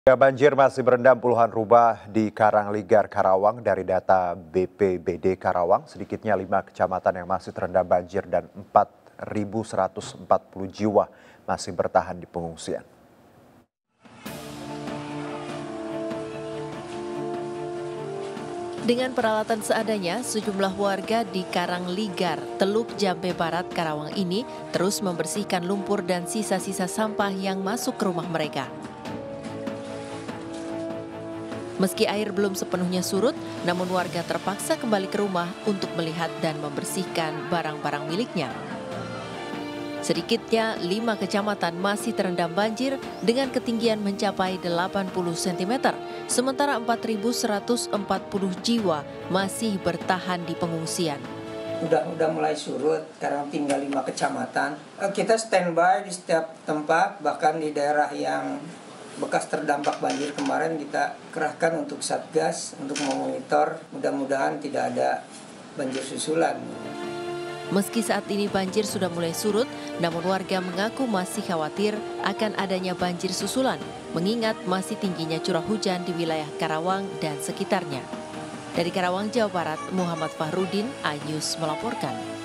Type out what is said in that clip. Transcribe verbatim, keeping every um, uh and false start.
Ya, banjir masih berendam puluhan rumah di Karangligar, Karawang. Dari data B P B D Karawang, sedikitnya lima kecamatan yang masih terendam banjir dan empat ribu seratus empat puluh jiwa masih bertahan di pengungsian. Dengan peralatan seadanya, sejumlah warga di Karangligar, Teluk Jambe Barat, Karawang ini terus membersihkan lumpur dan sisa-sisa sampah yang masuk ke rumah mereka. Meski air belum sepenuhnya surut, namun warga terpaksa kembali ke rumah untuk melihat dan membersihkan barang-barang miliknya. Sedikitnya lima kecamatan masih terendam banjir dengan ketinggian mencapai delapan puluh sentimeter, sementara empat ribu seratus empat puluh jiwa masih bertahan di pengungsian. Udah udah mulai surut, sekarang tinggal lima kecamatan. Kita standby di setiap tempat, bahkan di daerah yang bekas terdampak banjir kemarin kita kerahkan untuk Satgas untuk memonitor, mudah-mudahan tidak ada banjir susulan. Meski saat ini banjir sudah mulai surut, namun warga mengaku masih khawatir akan adanya banjir susulan, mengingat masih tingginya curah hujan di wilayah Karawang dan sekitarnya. Dari Karawang, Jawa Barat, Muhammad Fahrudin, iNews melaporkan.